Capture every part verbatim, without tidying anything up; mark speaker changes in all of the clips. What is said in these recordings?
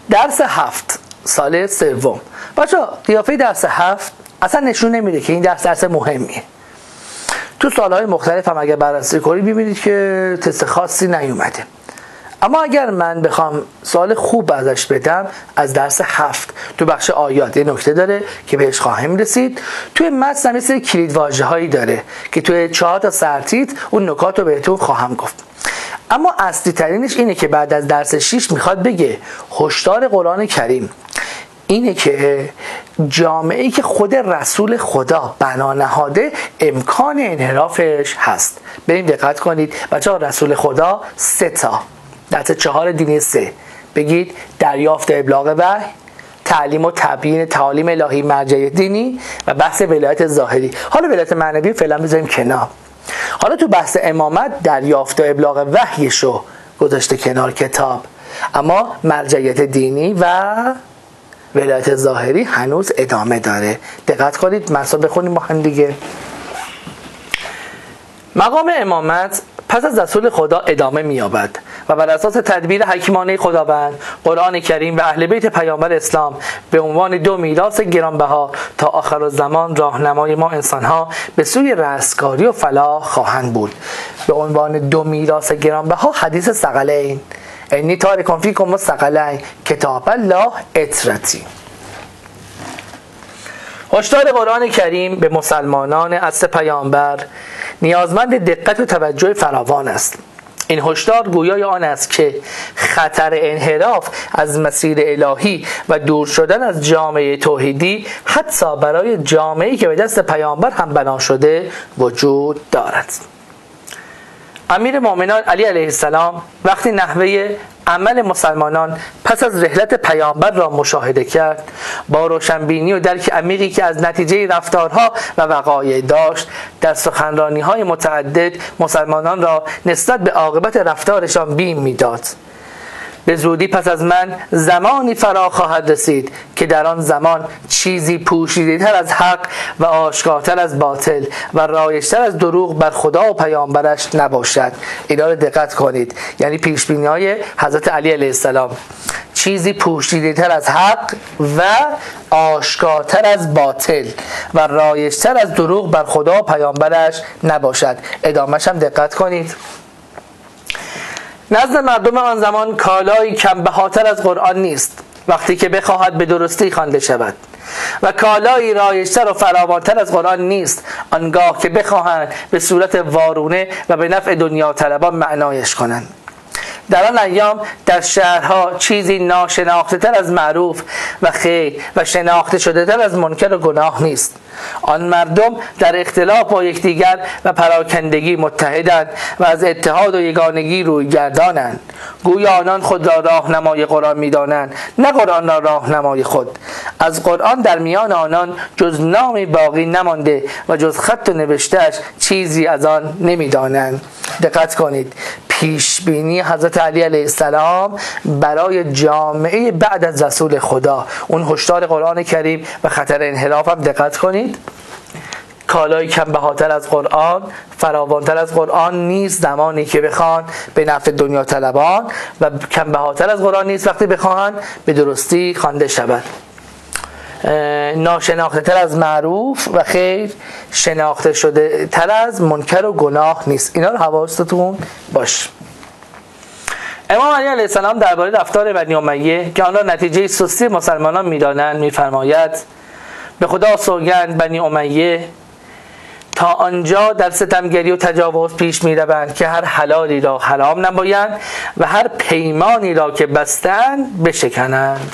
Speaker 1: درس هفت سال سوم. بچه‌ها قیافه درس هفت اصلا نشون نمیده که این درس درس مهمیه. تو سالهای مختلف هم اگر بررسی کنید ببینید که تست خاصی نیومده. اما اگر من بخوام سوال خوب ازش بدم، از درس هفت تو بخش آیات یه نکته داره که بهش خواهیم رسید. توی متن هم یه سری کلید واژه‌هایی داره که توی چهار تا سرتیتر اون نکات رو بهتون خواهم گفت. اما اصلی ترینش اینه که بعد از درس شش میخواد بگه هشدار قرآن کریم اینه که جامعه‌ای که خود رسول خدا بنا نهاده امکان انحرافش هست. بریم دقت کنید بچه‌ها، رسول خدا سه تا درس چهار دینی سه بگید: دریافت ابلاغ وحی، تعلیم و تبیین تعالیم الهی مرجع دینی و بحث ولایت ظاهری. حالا ولایت معنوی فعلا بذاریم کنار. حالا تو بحث امامت دریافت و ابلاغ وحیشو گذاشته کنار کتاب، اما مرجعیت دینی و ولایت ظاهری هنوز ادامه داره. دقت کنید، مثلا بخونیم با هم دیگه. مقام امامت پس از رسول خدا ادامه می‌یابد و بر اساس تدبیر حکیمانه خداوند، قرآن کریم و اهل بیت پیامبر اسلام به عنوان دو میراث گرانبها تا آخر الزمان راهنمای ما انسان‌ها به سوی رستگاری و فلاح خواهند بود. به عنوان دو میراث گرانبها حدیث ثقلین، انی تارکم فیکم الثقلین کتاب الله اطرتی. هشدار قرآن کریم به مسلمانان عصر پیامبر نیازمند دقت و توجه فراوان است. این هشدار گویای آن است که خطر انحراف از مسیر الهی و دور شدن از جامعه توحیدی حتی برای جامعه‌ای که به دست پیامبر هم بنا شده وجود دارد. امیر مومنان علی علیه السلام وقتی نحوه عمل مسلمانان پس از رحلت پیامبر را مشاهده کرد، با روشنبینی و درک عمیقی که از نتیجه رفتارها و وقایع داشت، در سخنرانی‌های متعدد مسلمانان را نسبت به عاقبت رفتارشان بیم می‌داد. به زودی پس از من زمانی فرا خواهد رسید که در آن زمان چیزی پوشیده‌تر از حق و آشکارتر از باطل و رایج‌تر از دروغ بر خدا و پیامبرش نباشد. اینا رو دقت کنید، یعنی پیشبینی‌های حضرت علی علیه السلام. چیزی پوشیده‌تر از حق و آشکارتر از باطل و رایج‌تر از دروغ بر خدا و پیامبرش نباشد. ادامه‌ش هم دقت کنید. نزد مردم آن زمان کالایی کم بهاتر از قرآن نیست وقتی که بخواهد به درستی خوانده شود، و کالایی رایج‌تر و فراوانتر از قرآن نیست آنگاه که بخواهند به صورت وارونه و به نفع دنیا طلبان معنایش کنند. در آن ایام در شهرها چیزی ناشناخته تر از معروف و خیر و شناخته شده تر از منکر و گناه نیست. آن مردم در اختلاف با یکدیگر و پراکندگی متحدند و از اتحاد و یگانگی روی گردانند. گویا آنان خود را راهنمای قرآن می‌دانند، نه قرآن را راهنمای خود. از قرآن در میان آنان جز نامی باقی نمانده و جز خط و نوشته‌اش چیزی از آن نمی‌دانند. دقت کنید، پیشبینی حضرت علی علیه السلام برای جامعه بعد از رسول خدا، اون هشدار قرآن کریم و خطر انحراف هم دقت کنید. کالای کم بهاتر از قرآن، فراوانتر از قرآن نیست زمانی که بخوان به نفع دنیا طلبان، و کم بهاتر از قرآن نیست وقتی بخوان به درستی خوانده شود. ناشناخته تر از معروف و خیر، شناخته شده تر از منکر و گناه نیست. اینا رو حواستون باش. امام علی علیه السلام درباره رفتار بنی امیه که آن را نتیجه سستی مسلمانان می‌دانند می‌فرماید: به خدا سوگند بنی امیه تا آنجا در ستمگری و تجاوز پیش می‌روند که هر حلالی را حرام نمایند و هر پیمانی را که بستند بشکنند.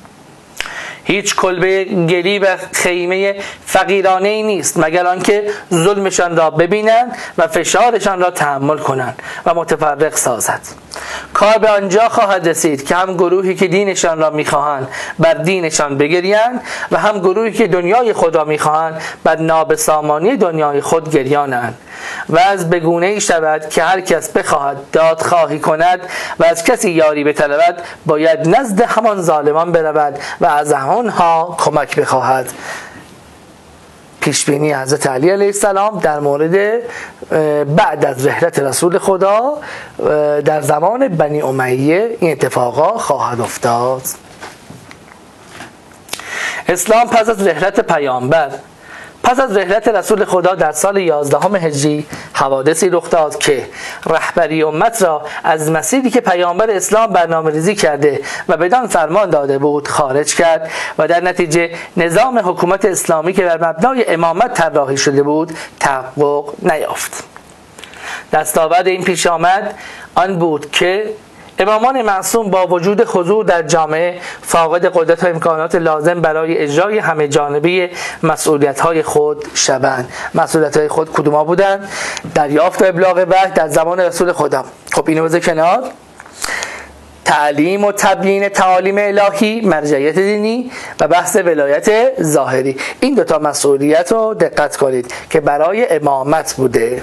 Speaker 1: هیچ کلبه گلی و خیمه فقیرانه ای نیست مگر آنکه ظلمشان را ببینند و فشارشان را تحمل کنند و متفرق سازد. کار به آنجا خواهد رسید که هم گروهی که دینشان را میخواهند بر دینشان بگریند و هم گروهی که دنیای خود را میخواهند بر نابسامانی دنیای خود گریانند. و از بگونه ای شود که هر کس بخواهد دادخواهی کند و از کسی یاری بطلبد باید نزد همان ظالمان برود و از آنها کمک بخواهد. پیشبینی حضرت علی علیه السلام در مورد بعد از رحلت رسول خدا در زمان بنی امیه این اتفاقا خواهد افتاد. اسلام پس از رحلت پیامبر پس از رحلت رسول خدا در سال یازدهم هجری حوادثی رخ داد که رهبری امت را از مسیری که پیامبر اسلام برنامه‌ریزی کرده و بدان فرمان داده بود خارج کرد و در نتیجه نظام حکومت اسلامی که بر مبنای امامت طراحی شده بود تحقق نیافت. دستاورد این پیش آمد آن بود که امامان معصوم با وجود حضور در جامعه فاقد قدرت و امکانات لازم برای اجرای همه جانبه مسئولیت‌های خود شوند. مسئولیت‌های خود کدوما بودند؟ دریافت و ابلاغ وحی در زمان رسول خدا. خب اینو بذار کنار. تعلیم و تبیین تعالیم الهی، مرجعیت دینی و بحث ولایت ظاهری. این دوتا مسئولیت رو دقت کنید که برای امامت بوده.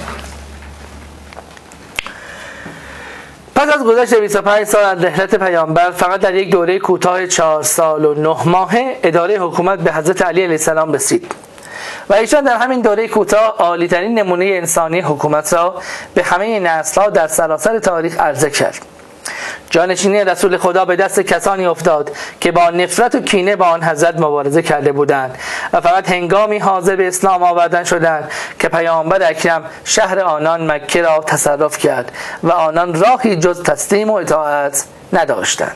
Speaker 1: پس از گذشت بیست و پنج سال از رحلت پیامبر فقط در یک دوره کوتاه چهار سال و نه ماهه اداره حکومت به حضرت علی علیه السلام رسید و ایشان در همین دوره کوتاه عالی‌ترین نمونه انسانی حکومت را به همه نسل‌ها در سراسر تاریخ عرضه کرد. جانشینی رسول خدا به دست کسانی افتاد که با نفرت و کینه با آن حضرت مبارزه کرده بودند و فقط هنگامی حاضر به اسلام آوردن شدند که پیامبر اکرم شهر آنان مکه را تصرف کرد و آنان راهی جز تسلیم و اطاعت نداشتند.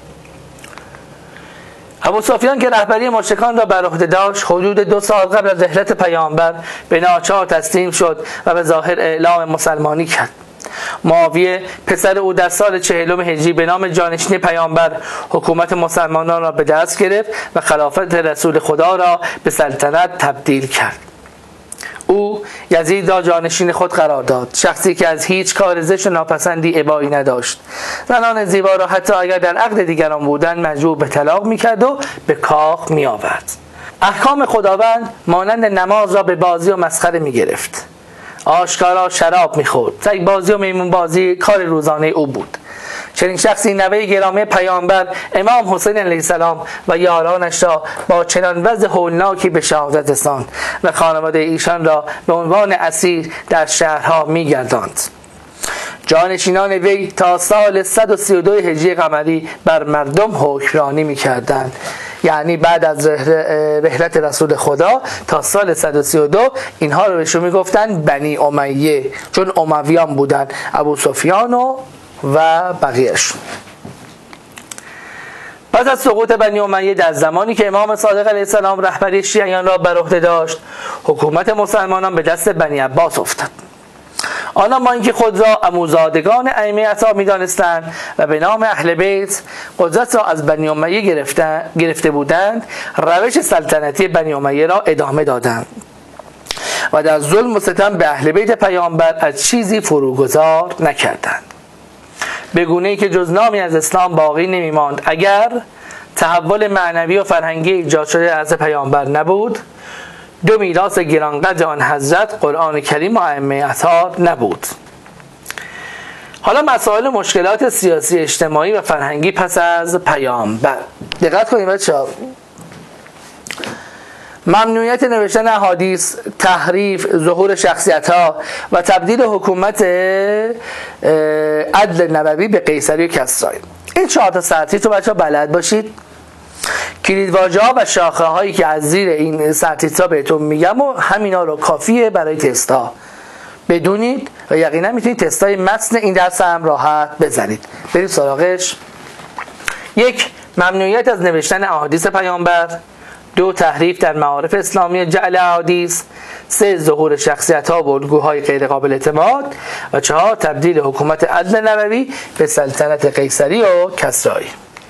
Speaker 1: ابو سفیان که رهبری مشرکان را بر عهده داشت حدود دو سال قبل از رحلت پیامبر به ناچار تسلیم شد و به ظاهر اعلام مسلمانی کرد. معاویه پسر او در سال چهلم هجری به نام جانشین پیامبر حکومت مسلمانان را به دست گرفت و خلافت رسول خدا را به سلطنت تبدیل کرد. او یزید را جانشین خود قرار داد، شخصی که از هیچ کار زشت و ناپسندی ابایی نداشت. زنان زیبا را حتی اگر در عقد دیگران بودند مجبور به طلاق میکرد و به کاخ میآورد. احکام خداوند مانند نماز را به بازی و مسخره میگرفت. آشکارا شراب میخورد. سگ بازی و میمون بازی کار روزانه او بود. چنین شخصی نوه گرامی پیامبر امام حسین علیه السلام و یارانش را با چنان وضع هولناکی به شهادت رساند و خانواده ایشان را به عنوان اسیر در شهرها میگرداند. جانشینان وی تا سال صد و سی و دو هجری قمری بر مردم حکمرانی میکردند. یعنی بعد از رحلت رسول خدا تا سال صد و سی و دو اینها رو بهشون میگفتن بنی امیه، چون امویان بودن، ابو سفیان و و بقیهشون. پس از سقوط بنی امیه در زمانی که امام صادق علیه السلام رهبری شیعیان را بر عهده داشت حکومت مسلمانان به دست بنی عباس افتاد. آنها با اینکه خود را عموزادگان ائمه عطا می‌دانستند و به نام اهل بیت قدرت را از بنی امیه گرفته بودند روش سلطنتی بنی امیه را ادامه دادند و در ظلم و ستم به اهل بیت پیامبر از چیزی فروگذار نکردند، به گونه‌ای که جز نامی از اسلام باقی نمی‌ماند اگر تحول معنوی و فرهنگی ایجاد شده از پیامبر نبود. دو میراث گرانقدر آن حضرت قرآن کریم و ائمه اطهار نبود. حالا مسائل مشکلات سیاسی اجتماعی و فرهنگی پس از پیامبر. دقت کنید بچه‌ها. ممنوعیت نوشتن احادیث، تحریف، ظهور شخصیت‌ها و تبدیل حکومت عدل نبوی به قیصری و کسرایی. این چهار تا سطحی تو بچه‌ها بلد باشید. کلیدواژه‌ها و شاخه هایی که از زیر این سرتیترا بهتون میگم و همینا رو کافیه برای تستا بدونید و یقینا میتونید تستای متن این درس هم راحت بزنید. بریم سراغش. یک، ممنوعیت از نوشتن احادیث پیامبر. دو، تحریف در معارف اسلامی جعل احادیث. سه، ظهور شخصیت‌ها و الگوهای غیر قابل اعتماد. و چهار، تبدیل حکومت عدل نبوی به سلطنت قیصری و کسرایی.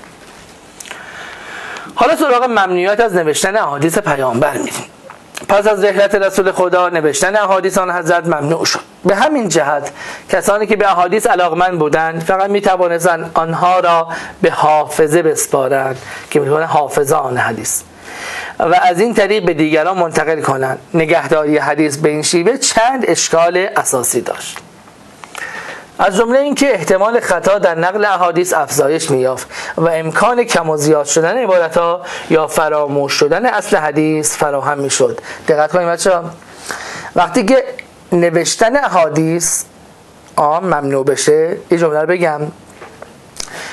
Speaker 1: حالا سراغ ممنوعیت از نوشتن احادیث پیامبر میریم. پس از رحلت رسول خدا نوشتن احادیث آن حضرت ممنوع شد. به همین جهت کسانی که به احادیث علاقمند بودند فقط میتوانستند آنها را به حافظه بسپارند که میتوانند حافظه آن حدیث و از این طریق به دیگران منتقل کنند. نگهداری حدیث به این شیوه چند اشکال اساسی داشت. از جمله اینکه احتمال خطا در نقل احادیث افزایش می‌یافت و امکان کم و زیاد شدن عبارت‌ها یا فراموش شدن اصل حدیث فراهم می‌شد. دقت کنید بچه‌ها، وقتی که نوشتن احادیث آم ممنوع بشه، این جمله رو بگم،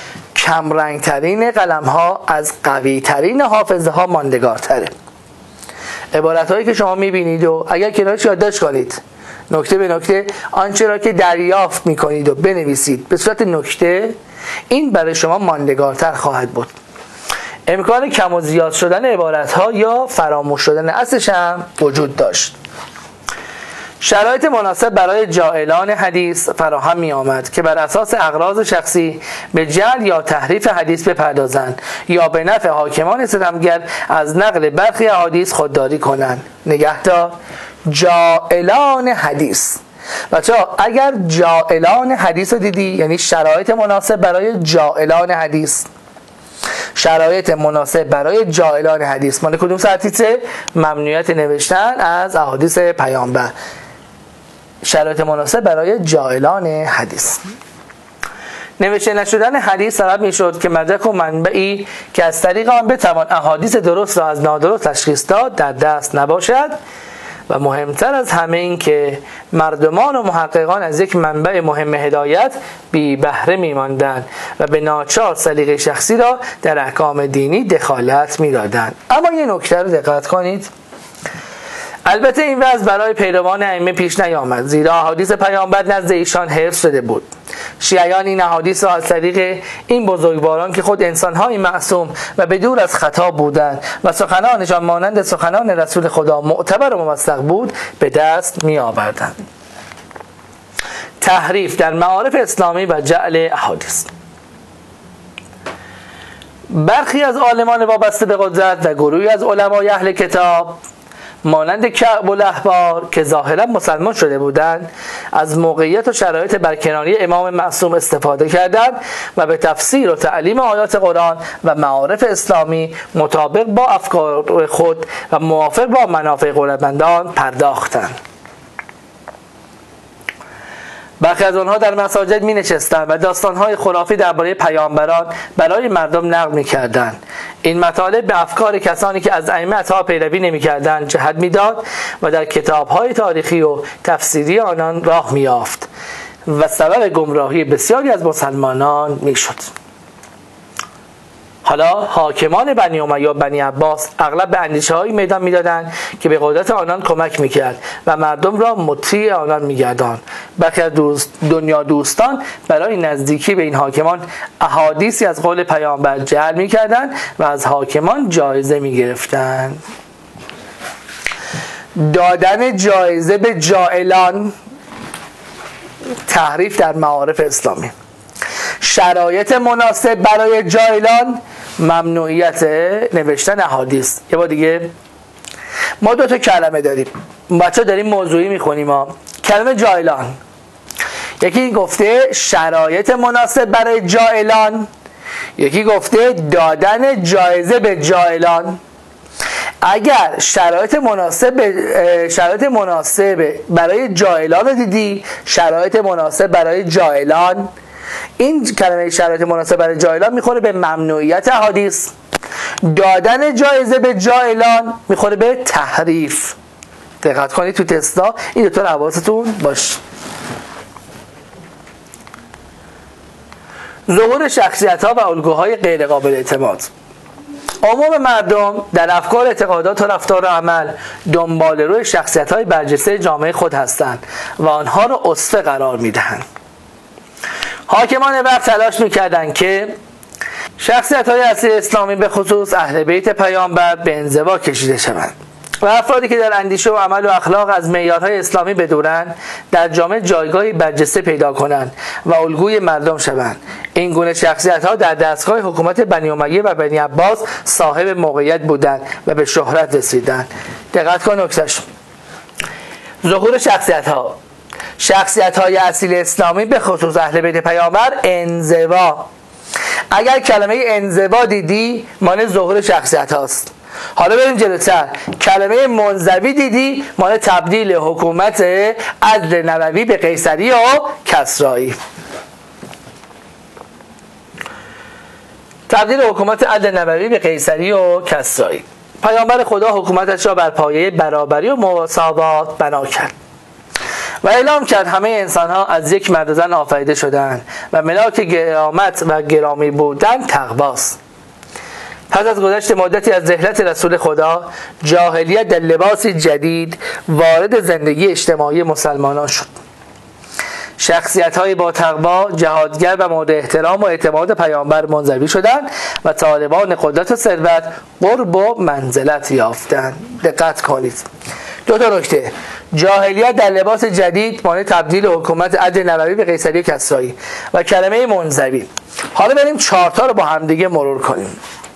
Speaker 1: کمرنگ ترین قلم ها از قوی ترین حافظه ها ماندگارتره. عبارت هایی که شما میبینید و اگر کنارش یادداشت کنید، نکته به نکته آنچه را که دریافت میکنید و بنویسید به صورت نکته، این برای شما ماندگارتر خواهد بود. امکان کم و زیاد شدن عبارت ها یا فراموش شدن اصلش هم وجود داشت. شرایط مناسب برای جاهلان حدیث فراهم می آمد که بر اساس اغراض شخصی به جعل یا تحریف حدیث بپردازند یا به نفع حاکمان ستمگر از نقل برخی احادیث خودداری کنند. نگهدار، جاهلان حدیث. بچه‌ها اگر جاهلان حدیث رو دیدی، یعنی شرایط مناسب برای جاهلان حدیث. شرایط مناسب برای جاهلان حدیث مال کدوم سطحیه؟ ممنوعیت نوشتن از احادیث پیامبر. شرایط مناسب برای جاهلان حدیث. نوشته نشدن حدیث سبب می شد که مدرک و منبعی که از طریق آن بتوان احادیث درست را از نادرست تشخیص داد در دست نباشد و مهمتر از همه این که مردمان و محققان از یک منبع مهم هدایت بی بهره می ماندند و به ناچار سلیقه شخصی را در احکام دینی دخالت می دادند. اما یه نکته رو دقت کنید. البته این وضع برای پیروان ائمه پیش نیامد، زیرا احادیث پیامبر نزد ایشان حفظ شده بود. شیعیان این احادیث را از طریق این بزرگواران که خود انسان‌های معصوم و بدور از خطا بودند و سخنانشان مانند سخنان رسول خدا معتبر و موثق بود به دست می‌آوردند. تحریف در معارف اسلامی و جعل احادیث. برخی از عالمان وابسته به قدرت و گروهی از علمای اهل کتاب مانند کعب الاحبار که ظاهرا مسلمان شده بودند از موقعیت و شرایط برکناری امام معصوم استفاده کردند و به تفسیر و تعلیم آیات قرآن و معارف اسلامی مطابق با افکار خود و موافق با منافع قدرتمندان پرداختند. برخی از آنها در مساجد می نشستند و داستانهای خرافی درباره پیامبران برای مردم نقل می کردند. این مطالب به افکار کسانی که از ائمه اطاعت پیروی نمی کردند جهت می داد و در کتابهای تاریخی و تفسیری آنان راه می یافت و سبب گمراهی بسیاری از مسلمانان می شد. حالا حاکمان بنی امیه و بنی عباس اغلب به اندیشه‌های میدان میدادند که به قدرت آنان کمک میکرد و مردم را مطیع آنان میگرداند. برخی از دوست دنیا دوستان برای نزدیکی به این حاکمان احادیثی از قول پیامبر جعل میکردند و از حاکمان جایزه میگرفتند. دادن جایزه به جاهلان، تحریف در معارف اسلامی. شرایط مناسب برای جاهلان، ممنوعیت نوشتن احادیث. یه بار دیگه ما دو تا کلمه داریم، بچه داریم موضوعی میخونیم ما. کلمه جاهلان، یکی گفته شرایط مناسب برای جاهلان، یکی گفته دادن جایزه به جاهلان. اگر شرایط مناسب شرایط مناسب برای جاهلان رو دیدی، شرایط مناسب برای جاهلان، این کلمه شرایط مناسب برای جاهلان میخوره به ممنوعیت احادیث. دادن جایزه به جاهلان میخوره به تحریف. دقت کنید تو تستا این دو تا حواستون باشه. ظهور شخصیت‌ها و الگوهای غیر قابل اعتماد. عموم مردم در افکار، اعتقادات و رفتار و عمل دنبال روی شخصیت‌های برجسته جامعه خود هستند و آنها را اسوه قرار میدهند. حاکمان وقت تلاش میکردند که شخصیت‌های اصلی اسلامی به خصوص اهل بیت پیامبر به انزوا کشیده شوند و افرادی که در اندیشه و عمل و اخلاق از معیارهای اسلامی بدورند در جامعه جایگاهی برجسته پیدا کنند و الگوی مردم شوند. این گونه شخصیت‌ها در دستگاه حکومت بنی امیه و بنی عباس صاحب موقعیت بودند و به شهرت رسیدند. دقت کن نکتهش. ظهور شخصیت‌ها شخصیت‌های اصیل اسلامی به خصوص اهل بیت پیامبر، انزوا. اگر کلمه انزوا دیدی معنی ظهور شخصیت هاست. حالا بریم جلوتر. کلمه منزوی دیدی معنی تبدیل حکومت عدل نبوی به قیصری و کسرایی. تبدیل حکومت عدل نبوی به قیصری و کسرایی. پیامبر خدا حکومتش را بر پایه برابری و مساوات بنا کرد. و اعلام کرد همه انسان ها از یک مرد و زن آفریده شدند و ملاک گرامت و گرامی بودن تقواست. پس از گذشت مدتی از رحلت رسول خدا، جاهلیت در لباسی جدید وارد زندگی اجتماعی مسلمانان شد. شخصیت‌های با تقوا، جهادگر و مورد احترام و اعتماد پیامبر منزوی شدند و طالبان قدرت و ثروت قرب و منزلت یافتند. دقت کنید. دو تا نکته. جاهلیت در لباس جدید مانع تبدیل حکومت عدل نبوی به قیصری کسرایی و کلمه منزوی. حالا بریم چارتا رو با هم دیگه مرور کنیم.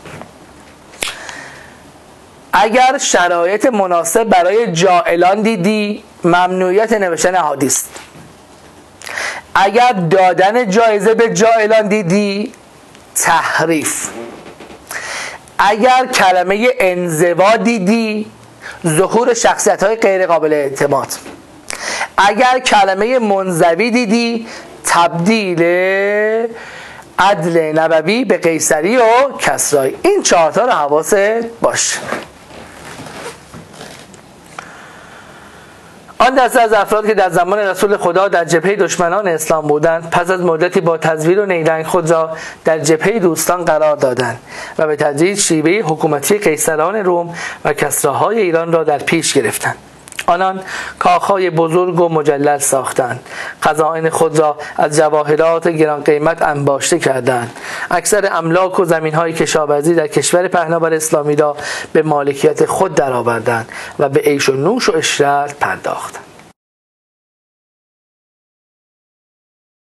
Speaker 1: اگر شرایط مناسب برای جاهلان دیدی، ممنوعیت نوشتن احادیث. اگر دادن جایزه به جاهلان دیدی، تحریف. اگر کلمه انزوا دیدی، ظهور شخصیت‌های غیر قابل اعتماد. اگر کلمه منزوی دیدی، تبدیل عدل نبوی به قیصری و کسرایی. این چهارتا رو حواست باشه. آن دسته از افراد که در زمان رسول خدا در جبهه دشمنان اسلام بودند، پس از مدتی با تزویر و نیرنگ خود را در جبهه دوستان قرار دادند و به تدریج شیوه حکومتی قیصران روم و کسراهای ایران را در پیش گرفتند. آنان کاخهای بزرگ و مجلل ساختند، خزائن خود را از جواهرات گران قیمت انباشته کردند، اکثر املاک و زمین‌های کشاورزی در کشور پهناور اسلامی را به مالکیت خود درآوردند و به عیش و نوش و عشرت پرداختند.